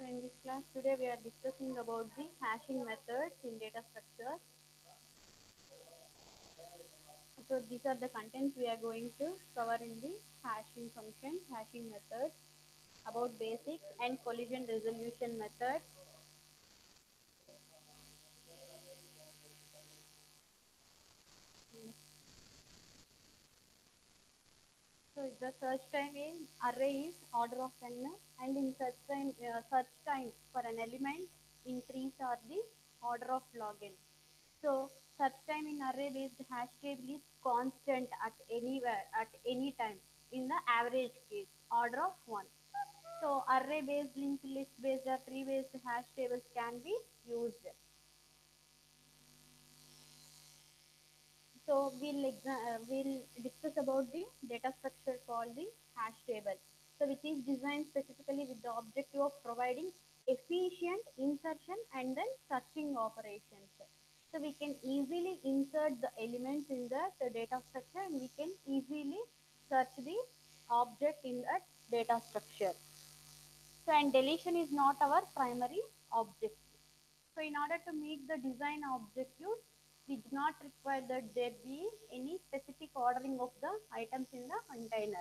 in this class today we are discussing about the hashing methods in data structure. So these are the contents we are going to cover in the hashing function, hashing methods, about basics and collision resolution methods. So the search time in array is order of n, and in search time for an element in trees are the order of log n. So search time in array based hash table is constant at anywhere at any time in the average case order of 1. So array based, linked list based or tree based hash tables can be used. So we'll discuss about the data structure called the hash table. So which is designed specifically with the objective of providing efficient insertion and then searching operations. So we can easily insert the elements in the data structure, and we can easily search the object in that data structure. So and deletion is not our primary objective. So in order to meet the design objectives, we do not require that there be any specific ordering of the items in the container.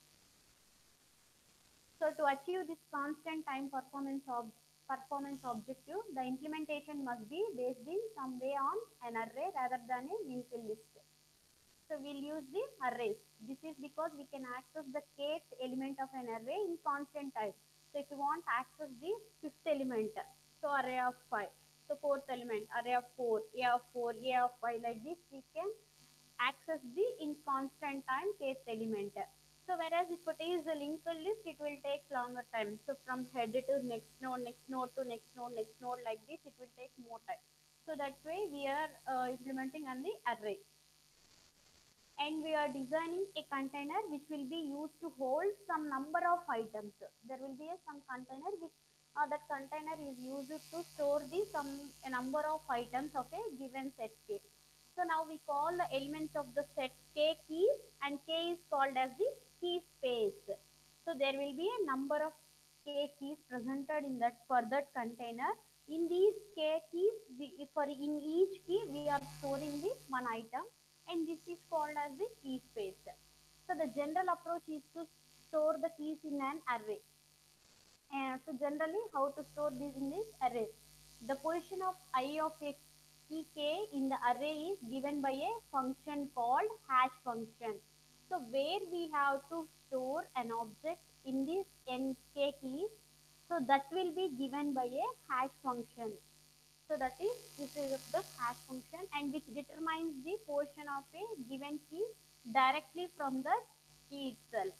So to achieve this constant time performance objective, the implementation must be based in some way on an array rather than a linked list. So we'll use the arrays. This is because we can access the kth element of an array in constant time. So if you want to access the fifth element, so array of 5. So fourth element, array of 4, A of 4, A of 5, like this we can access the in constant time kth element. So whereas if it is a linked list, it will take longer time. So from head to next node to next node like this, it will take more time. So that way we are implementing on the array. And we are designing a container which will be used to hold some number of items. There will be some container which that container is used to store the some a number of items of a given set K. So now we call the elements of the set K keys, and K is called as the key space. So there will be a number of K keys presented in that for that container. In these K keys, for in each key we are storing the one item, and this is called as the key space. So the general approach is to store the keys in an array. And so generally how to store these in this array? The position of I of a key k in the array is given by a function called hash function. So where we have to store an object in this nk keys, so that will be given by a hash function. So that is, this is the hash function, and which determines the portion of a given key directly from the key itself.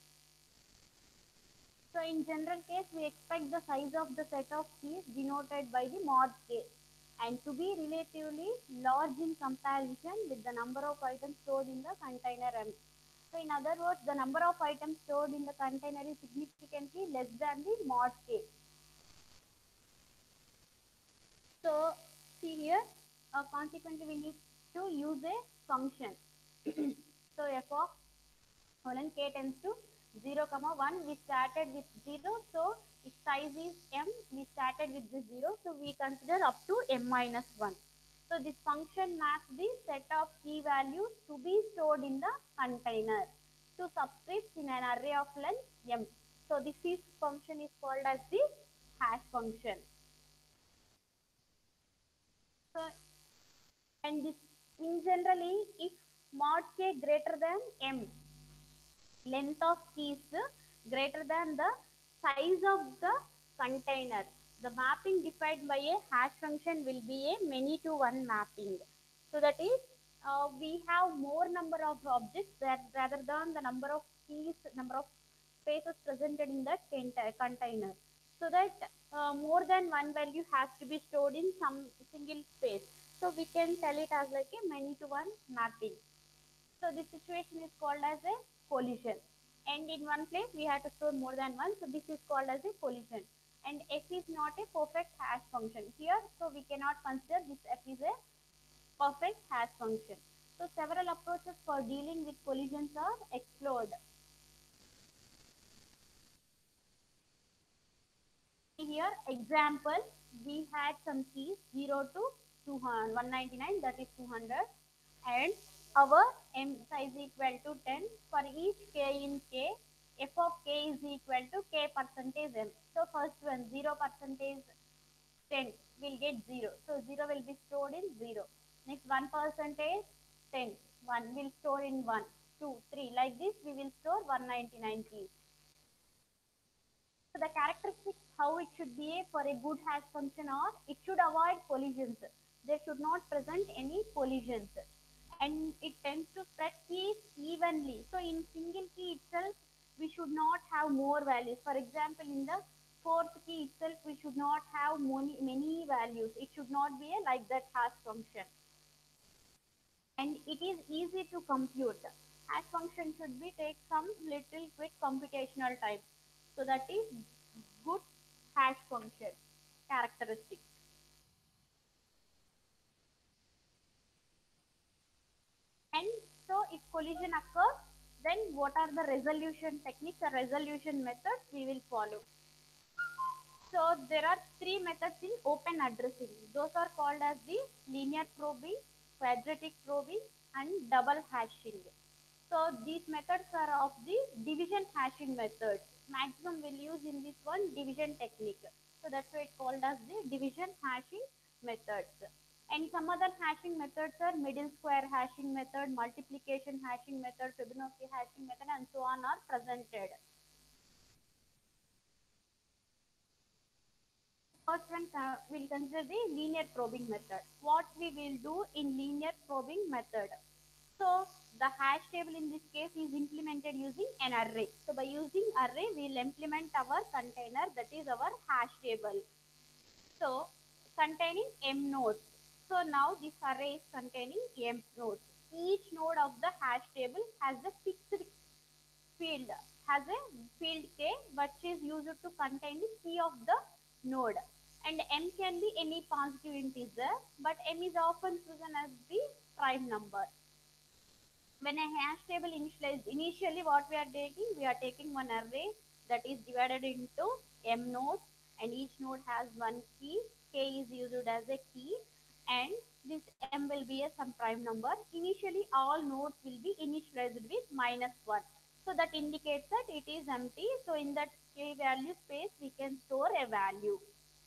So in general case, we expect the size of the set of keys denoted by the mod k and to be relatively large in comparison with the number of items stored in the container M. So in other words, the number of items stored in the container is significantly less than the mod k. So see here, consequently we need to use a function. So f of colon k tends to 0, 1, we started with 0, so its size is m, we started with the 0, so we consider up to m minus 1. So this function maps the set of key values to be stored in the container to subscripts in an array of length m. So this is function is called as the hash function. So and this in generally, if mod k greater than m, length of keys greater than the size of the container, the mapping defined by a hash function will be a many to one mapping. So that is, we have more number of objects that rather than the number of keys, number of spaces presented in that container. So that more than one value has to be stored in some single space. So we can tell it as like a many to one mapping. So this situation is called as a collision. And in one place we have to store more than one. So this is called as a collision. And f is not a perfect hash function here. So we cannot consider this f is a perfect hash function. So several approaches for dealing with collisions are explored. here example, we had some keys 0 to 200, 199, that is 200, and our m size equal to 10. For each k in k, f of k is equal to k percentage m. So first one 0 percentage 10 will get 0. So 0 will be stored in 0. Next 1 percentage 10. 1 will store in 1, 2, 3. Like this we will store 199 keys. So the characteristics how it should behave for a good hash function are it should avoid collisions. There should not present any collisions. And it tends to spread keys evenly. So in single key itself, we should not have more values. For example, in the fourth key itself, we should not have many values. It should not be a like that hash function. And it is easy to compute. Hash function should be take some little quick computational time. So that is good hash function characteristic. And so if collision occurs, then what are the resolution techniques or resolution methods we will follow? So there are three methods in open addressing. Those are called as the linear probing, quadratic probing, and double hashing. So these methods are of the division hashing methods. Maximum will use in this one division technique. So that's why it's called as the division hashing methods. And some other hashing methods are middle square hashing method, multiplication hashing method, Fibonacci hashing method, and so on are presented. First one we'll consider the linear probing method. What we will do in linear probing method. So the hash table in this case is implemented using an array. So by using array, we'll implement our container, that is our hash table. So containing m nodes. So now this array is containing m nodes. Each node of the hash table has a fixed field, has a field k, which is used to contain the key of the node. And m can be any positive integer, but m is often chosen as the prime number. When a hash table initialized, initially what we are taking one array that is divided into m nodes, and each node has one key. K is used as a key, and this m will be a some prime number. Initially all nodes will be initialized with -1. So that indicates that it is empty. So in that k value space we can store a value.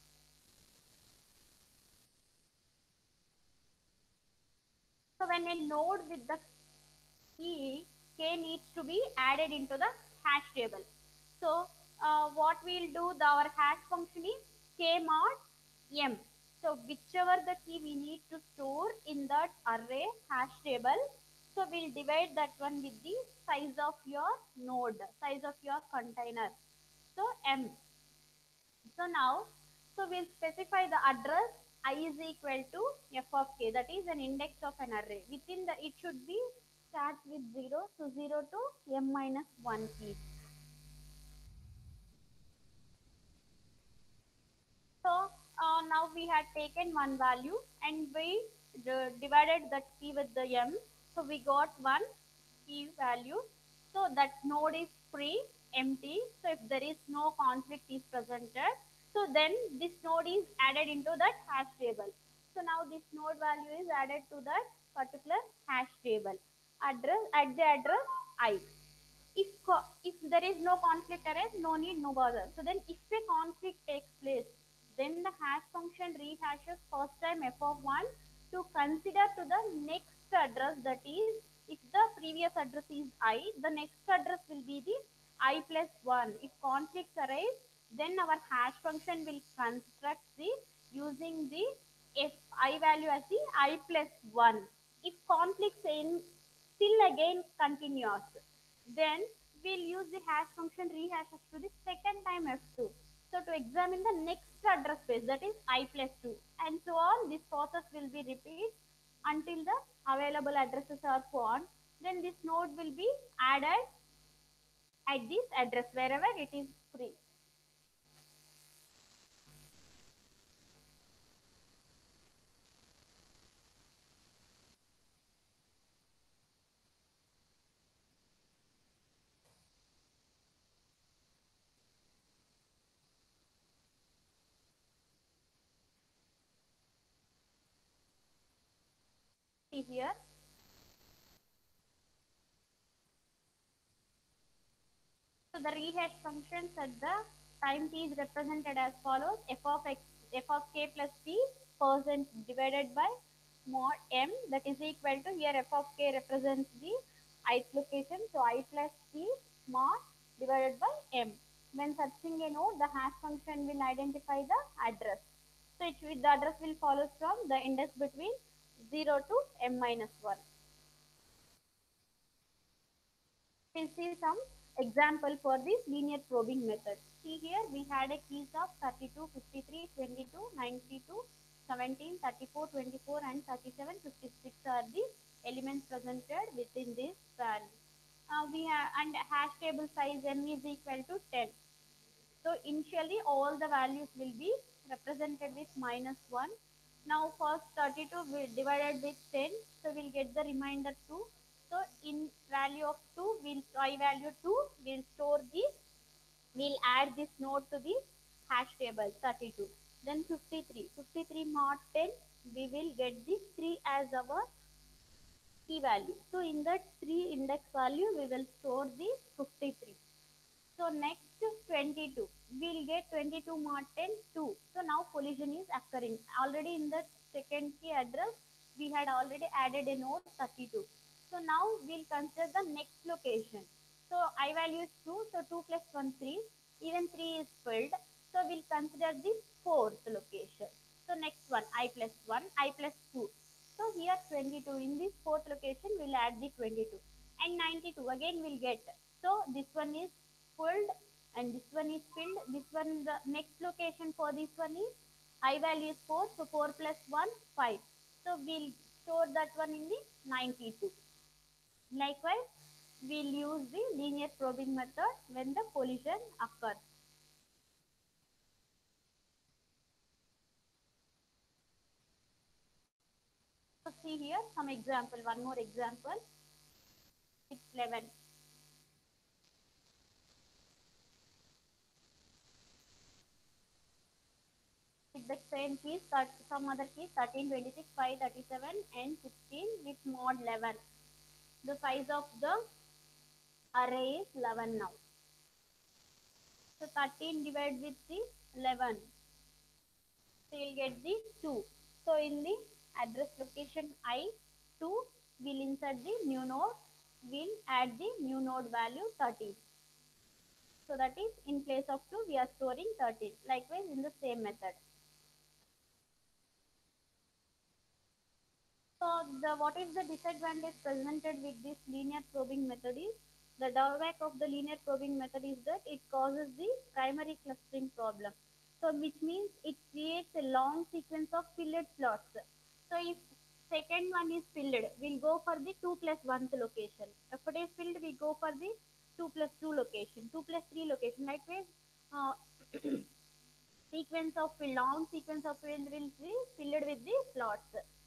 So when a node with the key k needs to be added into the hash table. So what we'll do, our hash function is k mod m. So whichever the key we need to store in that array hash table, so we'll divide that one with the size of your node, size of your container. So m. So now, so we'll specify the address I is equal to f of k, that is an index of an array. Within the, it should be start with 0, so 0 to m minus 1 key. So now we had taken one value and we divided that key with the m. So we got one key value. So that node is free, empty. So if there is no conflict is presented, so then this node is added into that hash table. So now this node value is added to that particular hash table. Address at the address I. If there is no conflict arise, no need, no bother. So then if a conflict takes place, then the hash function rehashes first time f of 1 to consider to the next address, that is if the previous address is I, the next address will be the I plus 1. If conflicts arise, then our hash function will construct the using the f I value as the I plus 1. If conflicts in still again continuous, then we'll use the hash function rehashes to the second time f2. So to examine the next address space, that is I plus 2, and so on. This process will be repeated until the available addresses are found. Then this node will be added at this address wherever it is free. see here. So the rehash functions at the time t is represented as follows: f of k plus t percent divided by mod m, that is equal to, here f of k represents the ith location, so I plus t mod divided by m. When searching a node, the hash function will identify the address. So the address will follow from the index between 0 to m minus 1. We'll see some example for this linear probing method. See here, we had a keys of 32, 53, 22, 92, 17, 34, 24, and 37, 56 are the elements presented within this value. We have, and hash table size m is equal to 10. So initially all the values will be represented with minus 1. Now first 32 will divided with 10, so we'll get the remainder 2. So in value of 2, I value 2, we'll add this node to the hash table 32. Then 53 mod 10, we will get this 3 as our key value. So in that 3 index value, we will store the 53. So next 22, we'll get 22 mod 10, 2. So now collision is occurring. Already in the second key address, we had already added a node 32. So now we'll consider the next location. So I value is 2, so 2 plus 1, 3. Even 3 is filled. So we'll consider the fourth location. So next one, I plus 1, I plus 2. So here 22, in this fourth location, we'll add the 22. And 92, again we'll get. So this one is filled and this one is filled. This one, the next location for this one is I value is 4, so 4 plus 1, 5. So we'll store that one in the 92. Likewise, we'll use the linear probing method when the collision occurs. So see here some example, one more example. It's 11. With the same keys, some other keys 13, 26, 5, 37, and 16 with mod 11. The size of the array is 11 now. So 13 divided with the 11. So you'll get the 2. So in the address location I2, we'll insert the new node. We'll add the new node value 13. So that is in place of 2, we are storing 13. Likewise in the same method. So what is the disadvantage presented with this linear probing method is, the drawback of the linear probing method is that it causes the primary clustering problem. So which means it creates a long sequence of filled slots. So if second one is filled, we'll go for the 2 plus 1th location. If it is filled, we go for the 2 plus 2 location, 2 plus 3 location. Likewise, uh, sequence of long sequence of field will be filled with the slots.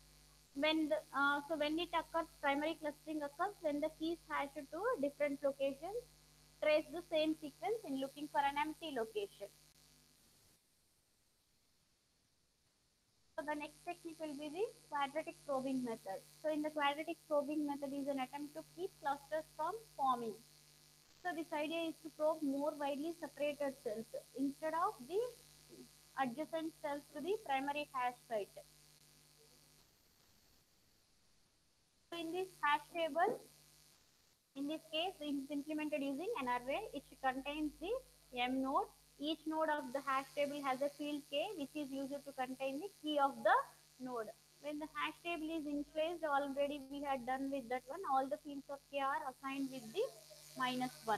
When it occurs, primary clustering occurs when the keys hash to different locations trace the same sequence in looking for an empty location. So the next technique will be the quadratic probing method. So in the quadratic probing method is an attempt to keep clusters from forming. So this idea is to probe more widely separated cells instead of the adjacent cells to the primary hash site. So in this hash table, in this case, it is implemented using an array. It contains the m node. Each node of the hash table has a field k, which is used to contain the key of the node. When the hash table is initialized, already we had done with that one. All the fields of k are assigned with the -1.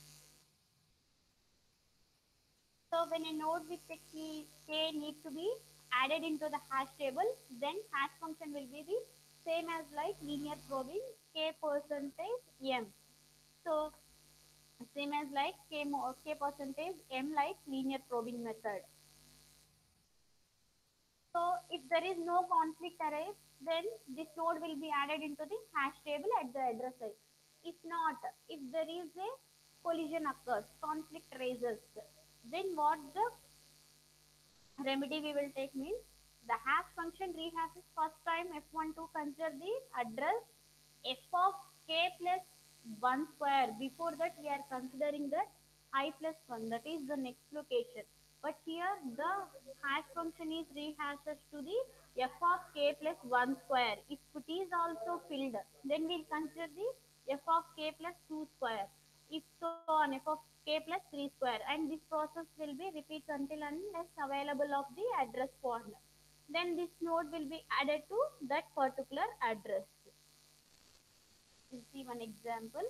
So when a node with a key k needs to be added into the hash table, then hash function will be the same as like linear probing, k percentage m. So same as like k percentage m like linear probing method. So if there is no conflict arise, then this node will be added into the hash table at the address site. If not, if there is a collision occurs, conflict raises, then what the remedy we will take means, The hash function rehashes first time f12, consider the address f of k plus 1 square. Before that, we are considering that I plus 1, that is the next location. But here, the hash function is rehashed to the f of k plus 1 square. If it is also filled, then we'll consider the f of k plus 2 square. If so on, f of k plus 3 square. And this process will be repeats until unless available of the address point. Then this node will be added to that particular address. We'll see one example.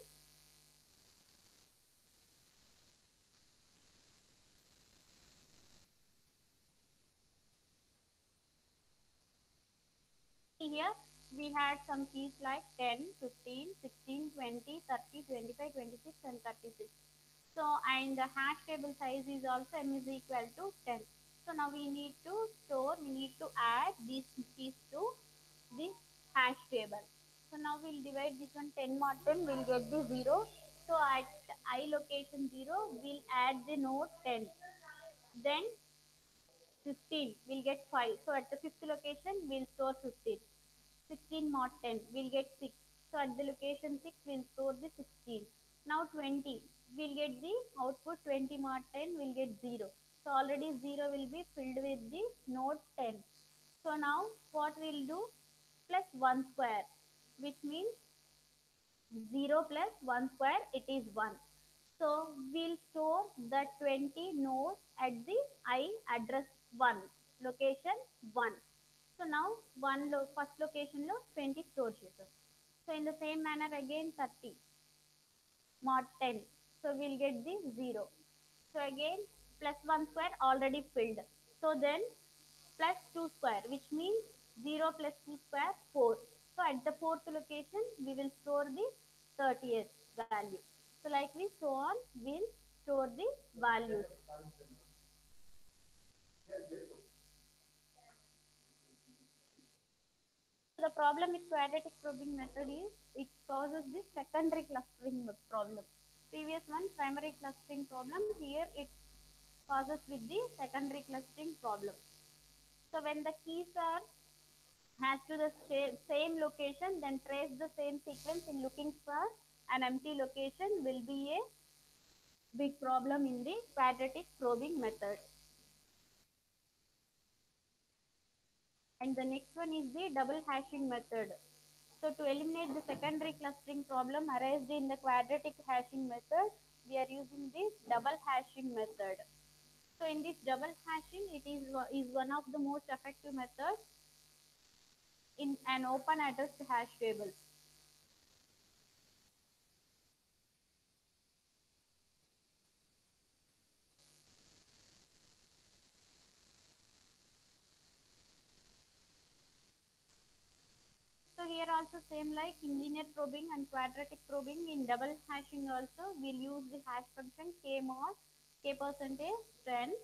Here we had some keys like 10, 15, 16, 20, 30, 25, 26 and 36. So and the hash table size is also m is equal to 10. So now we need to add these keys to this hash table. So now we'll divide this one 10 mod 10, we'll get the 0. So at I location 0, we'll add the node 10. Then 15, we'll get 5. So at the fifth location, we'll store 15. 16 mod 10, we'll get 6. So at the location 6, we'll store the 16. Now 20, we'll get the output 20 mod 10, we'll get 0. So already 0 will be filled with the node 10. So now what we'll do? Plus 1 square, which means 0 plus 1 square, it is 1. So we'll store the 20 nodes at the I address 1, location 1. So now first location lo 20 store chesam. So in the same manner again 30 mod 10. So we'll get the 0. So again plus 1 square already filled. So then plus 2 square, which means 0 plus 2 square 4. So at the fourth location we will store the 30th value. So like we so on we'll store the values. So the problem with quadratic probing method is it causes the secondary clustering problem. Previous one primary clustering problem, here it causes with the secondary clustering problem. So when the keys are has to the same location, then trace the same sequence in looking for an empty location will be a big problem in the quadratic probing method. And the next one is the double hashing method. So to eliminate the secondary clustering problem arised in the quadratic hashing method, we are using this double hashing method. So in this double hashing, it is one of the most effective methods in an open addressed hash table. So here also same like in linear probing and quadratic probing, in double hashing also we'll use the hash function k mod k percentage 10.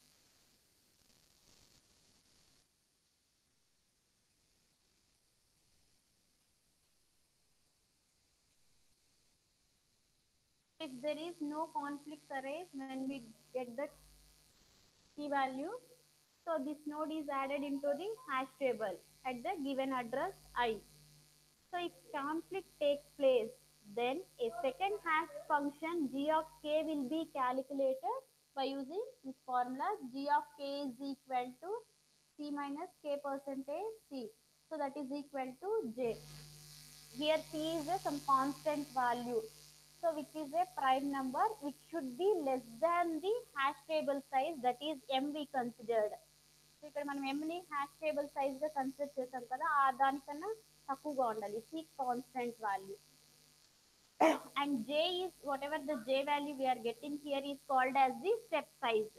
If there is no conflict arise when we get the key value, so this node is added into the hash table at the given address I. So if conflict takes place, then a second hash function g of k will be calculated by using this formula. G of k is equal to c minus k percentage c. So that is equal to j. Here c is some constant value. So which is a prime number which should be less than the hash table size, that is m we considered. So ఇక్కడ మనం m ని hash table size గా consider చేసాం కదా, ఆ దానికన్నా తక్కువగా ఉండాలి C constant value. And j is whatever the j value we are getting here is called as the step size.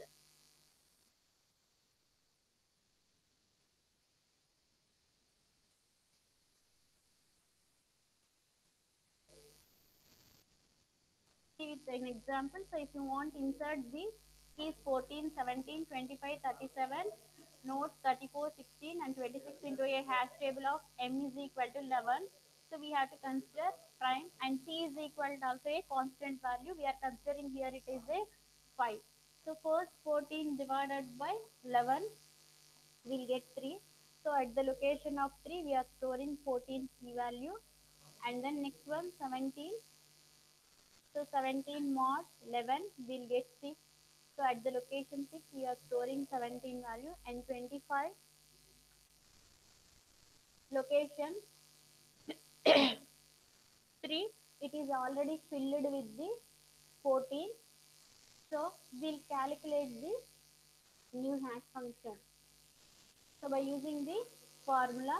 See with an example. So if you want insert the keys 14, 17, 25, 37, nodes 34, 16 and 26 into a hash table of m is equal to 11. So we have to consider prime, and c is equal to also a constant value. We are considering here it is a 5. So first 14 divided by 11. we'll get 3. So at the location of 3, we are storing 14 key value. And then next one, 17. So 17 mod 11, we'll get 6. So at the location 6, we are storing 17 value. And 25, location 3, it is already filled with the 14. So we'll calculate the new hash function. So by using the formula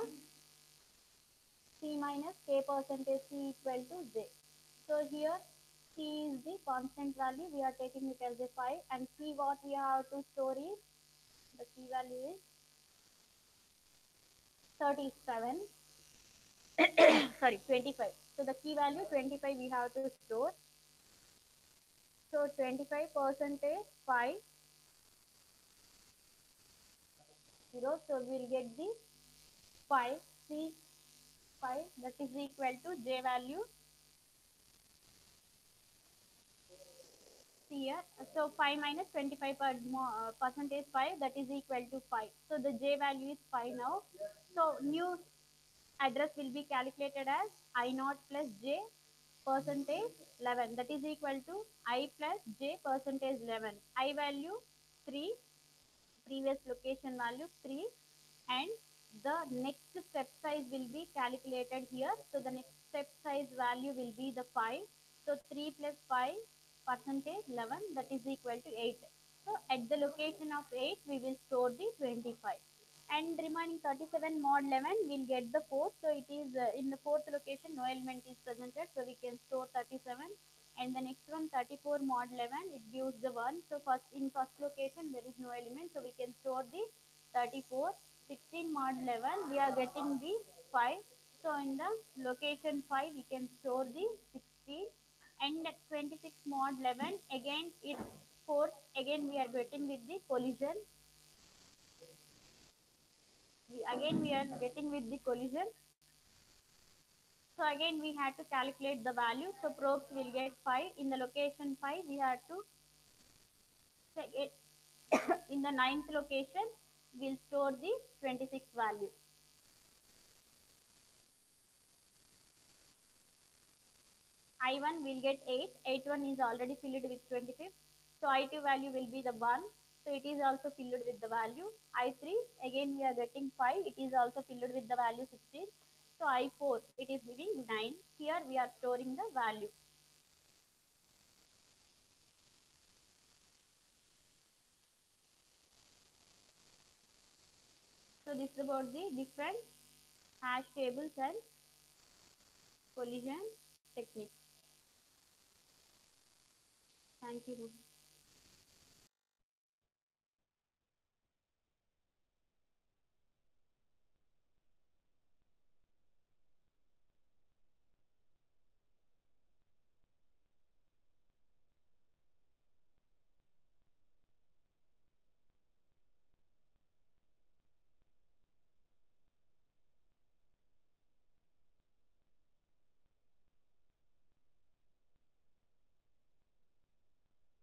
C minus K percentage C equal to J. So here C is the constant value, we are taking it as a 5, and C what we have to store is, the C value is 37, sorry 25. So the key value 25 we have to store. So 25 percentage 5 0. So we'll get the 5 C 5, that is equal to J value here. So 5 minus 25 percentage 5, that is equal to 5. So the J value is 5 now. So new address will be calculated as I naught plus J percentage 11, that is equal to I plus J percentage 11. I value 3, previous location value 3, and the next step size will be calculated here. So the next step size value will be the 5. So 3 plus 5 percentage 11, that is equal to 8. So at the location of 8, we will store the 25. And remaining 37 mod 11 will get the fourth. So it is in the fourth location, no element is presented. So we can store 37. And the next one, 34 mod 11, it gives the 1. So first in first location, there is no element. So we can store the 34. 16 mod 11, we are getting the 5. So in the location 5, we can store the 16. And at 26 mod 11, again it 4, again we are getting with the collision. Again we are getting with the collision. So again we had to calculate the value. So probes will get 5. In the location 5, we have to check it. In the ninth location, we'll store the 26 value. I1 will get 8. 8 1 is already filled with 25. So I2 value will be the 1. So it is also filled with the value. I3, again we are getting 5. It is also filled with the value 16. So I4, it is giving 9. Here we are storing the value. So this is about the different hash tables and collision techniques. Thank you.